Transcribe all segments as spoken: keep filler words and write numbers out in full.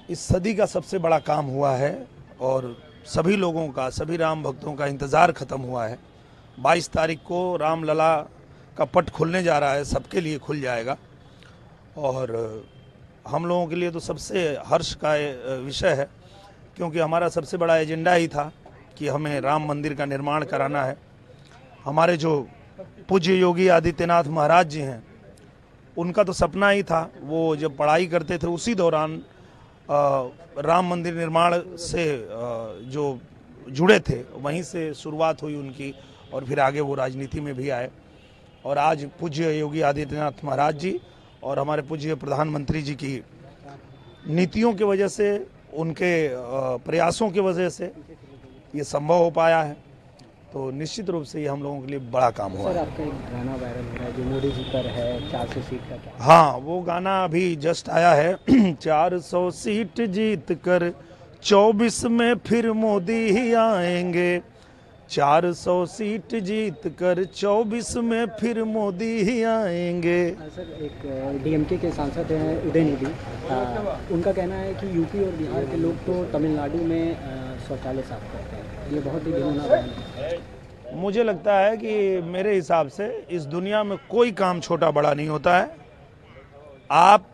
इस सदी का सबसे बड़ा काम हुआ है और सभी लोगों का, सभी राम भक्तों का इंतज़ार ख़त्म हुआ है। बाईस तारीख को रामलला का पट खुलने जा रहा है, सबके लिए खुल जाएगा और हम लोगों के लिए तो सबसे हर्ष का विषय है, क्योंकि हमारा सबसे बड़ा एजेंडा ही था कि हमें राम मंदिर का निर्माण कराना है। हमारे जो पूज्य योगी आदित्यनाथ महाराज जी हैं, उनका तो सपना ही था, वो जब पढ़ाई करते थे उसी दौरान राम मंदिर निर्माण से जो जुड़े थे, वहीं से शुरुआत हुई उनकी और फिर आगे वो राजनीति में भी आए। और आज पूज्य योगी आदित्यनाथ महाराज जी और हमारे पूज्य प्रधानमंत्री जी की नीतियों की वजह से, उनके प्रयासों की वजह से ये संभव हो पाया है। तो निश्चित रूप से ये हम लोगों के लिए बड़ा काम हुआ सर, आपका एक गाना वायरल हो रहा है जो मोदी जी पर है, चार सौ सीट का क्या? हाँ, वो गाना अभी जस्ट आया है। चार सौ सीट जीत कर चौबीस में फिर मोदी ही आएंगे, चार सौ सीट जीत कर चौबीस में फिर मोदी ही आएंगे। सर, एक डीएमके के सांसद हैं उदयनिधि, उनका कहना है कि यूपी और बिहार के लोग तो तमिलनाडु में शौचालय साफ करते हैं, ये बहुत ही घिनौना बयान है। मुझे लगता है कि मेरे हिसाब से इस दुनिया में कोई काम छोटा बड़ा नहीं होता है। आप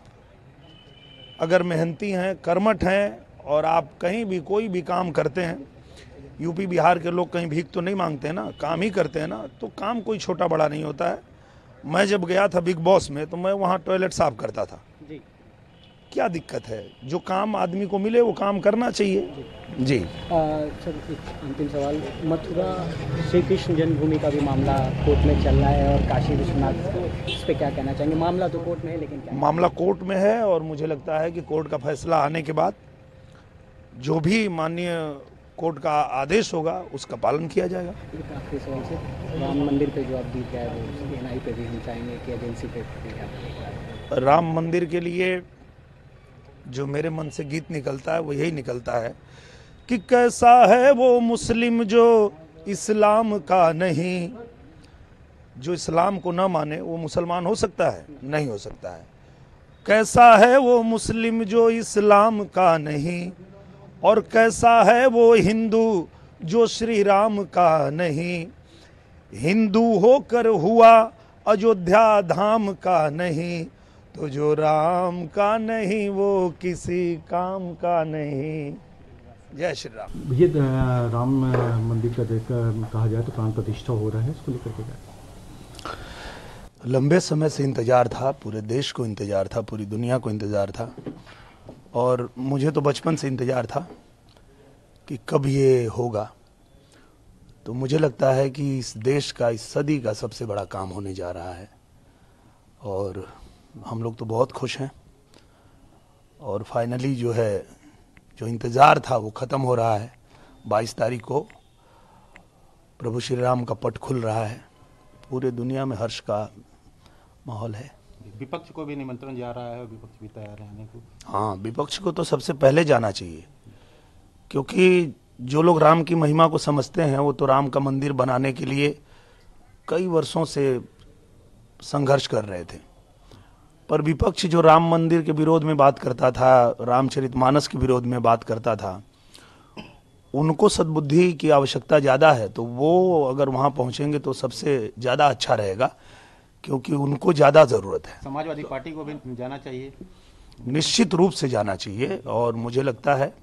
अगर मेहनती हैं, कर्मठ हैं और आप कहीं भी कोई भी काम करते हैं, यूपी बिहार के लोग कहीं भीख तो नहीं मांगते हैं ना, काम ही करते हैं ना, तो काम कोई छोटा बड़ा नहीं होता है। मैं जब गया था बिग बॉस में तो मैं वहाँ टॉयलेट साफ करता था जी। क्या दिक्कत है? जो काम आदमी को मिले वो काम करना चाहिए जी, जी। सर, एक अंतिम सवाल, मथुरा श्री कृष्ण जन्मभूमि का भी मामला कोर्ट में चल रहा है और काशी विश्वनाथ, इस पे क्या कहना चाहेंगे? मामला तो कोर्ट में है, लेकिन क्या मामला कोर्ट में है और मुझे लगता है कि कोर्ट का फैसला आने के बाद जो भी माननीय कोर्ट का आदेश होगा उसका पालन किया जाएगा। आखिरी सवाल से, राम मंदिर पे जो आप दी गया है वो एनआई पे भी हम चाहेंगे कि एजेंसी पे। राम मंदिर के लिए जो मेरे मन से गीत निकलता है वो यही निकलता है कि कैसा है वो मुस्लिम जो इस्लाम का नहीं। जो इस्लाम को न माने वो मुसलमान हो सकता है? नहीं हो सकता है। कैसा है वो मुस्लिम जो इस्लाम का नहीं, और कैसा है वो हिंदू जो श्री राम का नहीं। हिंदू होकर हुआ अयोध्या धाम का नहीं, तो जो राम का नहीं वो किसी काम का नहीं। जय श्री राम। ये राम मंदिर का देखकर कहा जाए तो प्राण प्रतिष्ठा हो रहा है, इसको लेकर के क्या? लंबे समय से इंतजार था, पूरे देश को इंतजार था, पूरी दुनिया को इंतजार था और मुझे तो बचपन से इंतजार था कि कब ये होगा। तो मुझे लगता है कि इस देश का, इस सदी का सबसे बड़ा काम होने जा रहा है और हम लोग तो बहुत खुश हैं। और फाइनली जो है, जो इंतज़ार था वो ख़त्म हो रहा है। बाईस तारीख को प्रभु श्री राम का पट खुल रहा है। पूरे दुनिया में हर्ष का माहौल है। विपक्ष को भी निमंत्रण जा रहा है, विपक्ष भी तैयार है आने को। हाँ, विपक्ष को तो सबसे पहले जाना चाहिए, क्योंकि जो लोग राम की महिमा को समझते हैं वो तो राम का मंदिर बनाने के लिए कई वर्षों से संघर्ष कर रहे थे। पर विपक्ष जो राम मंदिर के विरोध में बात करता था, रामचरितमानस के विरोध में बात करता था, उनको सद्बुद्धि की आवश्यकता ज़्यादा है। तो वो अगर वहाँ पहुँचेंगे तो सबसे ज़्यादा अच्छा रहेगा, क्योंकि उनको ज़्यादा ज़रूरत है। समाजवादी पार्टी को भी जाना चाहिए, निश्चित रूप से जाना चाहिए। और मुझे लगता है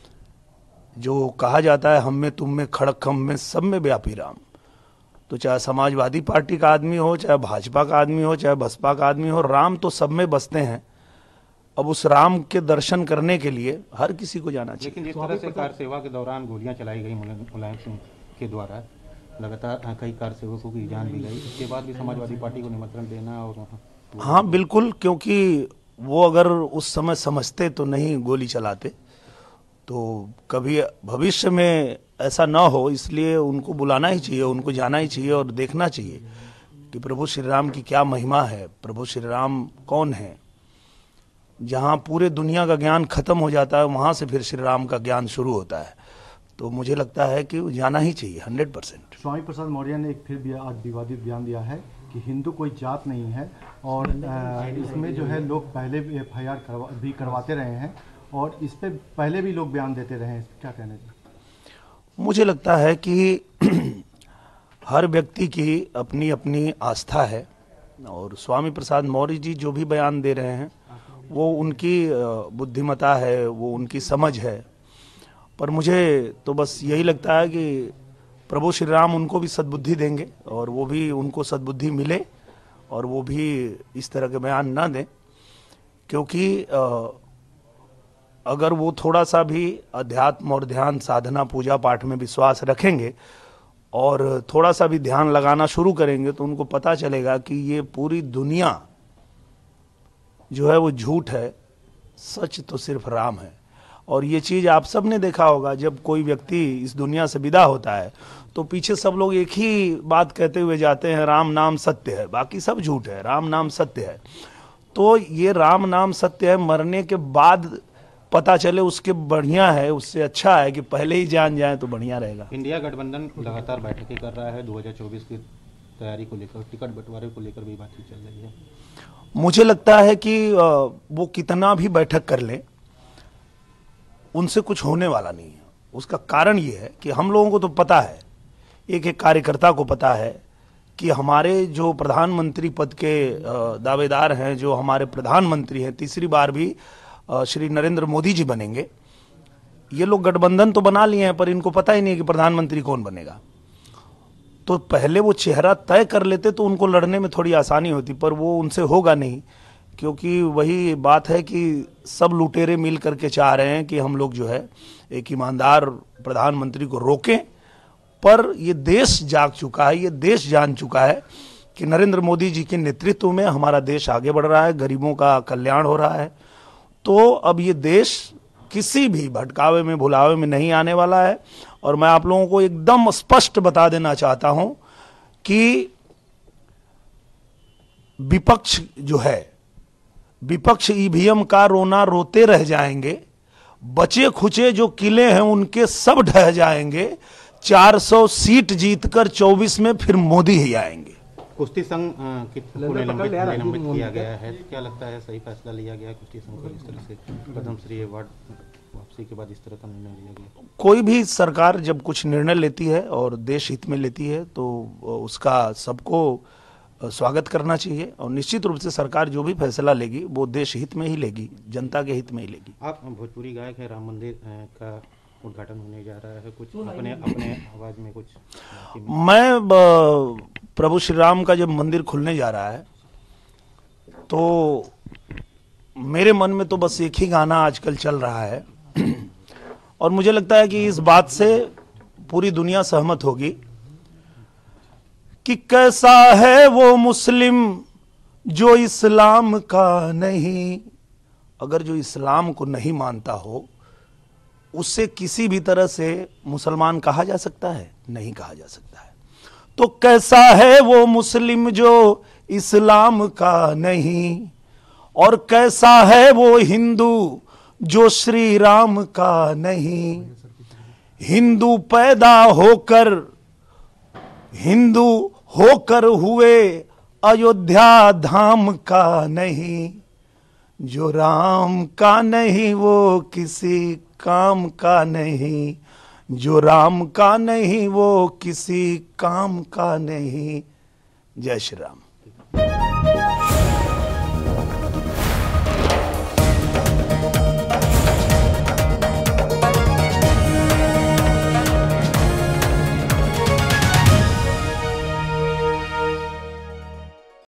जो कहा जाता है हम में तुम में खड़क खम में सब में व्यापी राम, तो चाहे समाजवादी पार्टी का आदमी हो, चाहे भाजपा का आदमी हो, चाहे बसपा का आदमी हो, राम तो सब में बसते हैं। अब उस राम के दर्शन करने के लिए हर किसी को जाना चाहिए। लेकिन जिस तरह से कार सेवा के दौरान गोलियां चलाई गई मुलायम सिंह के द्वारा, लगातार कई कार सेवकों की जान भी गई, इसके बाद भी समाजवादी पार्टी को निमंत्रण देना और हाँ बिल्कुल, क्योंकि वो अगर उस समय समझते तो नहीं गोली चलाते। तो कभी भविष्य में ऐसा ना हो, इसलिए उनको बुलाना ही चाहिए, उनको जाना ही चाहिए और देखना चाहिए कि प्रभु श्री राम की क्या महिमा है, प्रभु श्री राम कौन है। जहाँ पूरे दुनिया का ज्ञान खत्म हो जाता है, वहाँ से फिर श्री राम का ज्ञान शुरू होता है। तो मुझे लगता है कि जाना ही चाहिए हंड्रेड परसेंट। स्वामी प्रसाद मौर्य ने एक फिर भी आज विवादित बयान दिया है कि हिंदू कोई जात नहीं है और इसमें जो है लोग पहले भी एफ आई आर करवा, भी करवाते रहे हैं और इस पे पहले भी लोग बयान देते रहे हैं, क्या कहना चाहिए? मुझे लगता है कि हर व्यक्ति की अपनी अपनी आस्था है और स्वामी प्रसाद मौर्य जी जो भी बयान दे रहे हैं वो उनकी बुद्धिमता है, वो उनकी समझ है। पर मुझे तो बस यही लगता है कि प्रभु श्री राम उनको भी सद्बुद्धि देंगे और वो भी उनको सद्बुद्धि मिले और वो भी इस तरह के बयान ना दें, क्योंकि अगर वो थोड़ा सा भी अध्यात्म और ध्यान साधना पूजा पाठ में विश्वास रखेंगे और थोड़ा सा भी ध्यान लगाना शुरू करेंगे तो उनको पता चलेगा कि ये पूरी दुनिया जो है वो झूठ है, सच तो सिर्फ राम है। और ये चीज़ आप सब ने देखा होगा, जब कोई व्यक्ति इस दुनिया से विदा होता है तो पीछे सब लोग एक ही बात कहते हुए जाते हैं, राम नाम सत्य है, बाकी सब झूठ है, राम नाम सत्य है। तो ये राम नाम सत्य है, मरने के बाद पता चले उसके बढ़िया है, उससे अच्छा है कि पहले ही जान जाए तो बढ़िया रहेगा। इंडिया गठबंधन लगातार बैठकें कर रहा है, दो हज़ार चौबीस की तैयारी को लेकर, टिकट बंटवारे को लेकर भी बातचीत चल रही है। मुझे लगता है कि वो कितना भी बैठक कर ले उनसे कुछ होने वाला नहीं है। उसका कारण ये है कि हम लोगों को तो पता है, एक एक कार्यकर्ता को पता है कि हमारे जो प्रधानमंत्री पद के दावेदार हैं, जो हमारे प्रधानमंत्री हैं, तीसरी बार भी श्री नरेंद्र मोदी जी बनेंगे। ये लोग गठबंधन तो बना लिए हैं पर इनको पता ही नहीं है कि प्रधानमंत्री कौन बनेगा। तो पहले वो चेहरा तय कर लेते तो उनको लड़ने में थोड़ी आसानी होती, पर वो उनसे होगा नहीं, क्योंकि वही बात है कि सब लुटेरे मिल करके चाह रहे हैं कि हम लोग जो है एक ईमानदार प्रधानमंत्री को रोकें। पर ये देश जाग चुका है, ये देश जान चुका है कि नरेंद्र मोदी जी के नेतृत्व में हमारा देश आगे बढ़ रहा है, गरीबों का कल्याण हो रहा है। तो अब ये देश किसी भी भटकावे में भुलावे में नहीं आने वाला है। और मैं आप लोगों को एकदम स्पष्ट बता देना चाहता हूं कि विपक्ष जो है, विपक्ष ईवीएम का रोना रोते रह जाएंगे, बचे खुचे जो किले हैं उनके सब ढह जाएंगे। चार सौ सीट जीतकर चौबीस में फिर मोदी ही आएंगे। कुश्ती संघ को निलंबित निलंबित किया गया है, क्या लगता है सही फैसला लिया गया कुश्ती संघ को? इस तरह से पद्मश्री अवार्ड वापसी के बाद इस तरह का निर्णय लिया गया। कोई भी सरकार जब कुछ निर्णय लेती है और देश हित में लेती है तो उसका सबको स्वागत करना चाहिए और निश्चित रूप से सरकार जो भी फैसला लेगी वो देश हित में ही लेगी, जनता के हित में ही लेगी। आप भोजपुरी गायक है, राम मंदिर का उद्घाटन होने जा रहा है, कुछ अपने अपने आवाज में कुछ? मैं प्रभु श्री राम का जब मंदिर खुलने जा रहा है तो मेरे मन में तो बस एक ही गाना आजकल चल रहा है और मुझे लगता है कि इस बात से पूरी दुनिया सहमत होगी कि कैसा है वो मुस्लिम जो इस्लाम का नहीं। अगर जो इस्लाम को नहीं मानता हो उससे किसी भी तरह से मुसलमान कहा जा सकता है? नहीं कहा जा सकता है। तो कैसा है वो मुस्लिम जो इस्लाम का नहीं, और कैसा है वो हिंदू जो श्री राम का नहीं। हिंदू पैदा होकर हिंदू होकर हुए अयोध्या धाम का नहीं। जो राम का नहीं वो किसी काम का नहीं। जो राम का नहीं वो किसी काम का नहीं। जय श्री राम।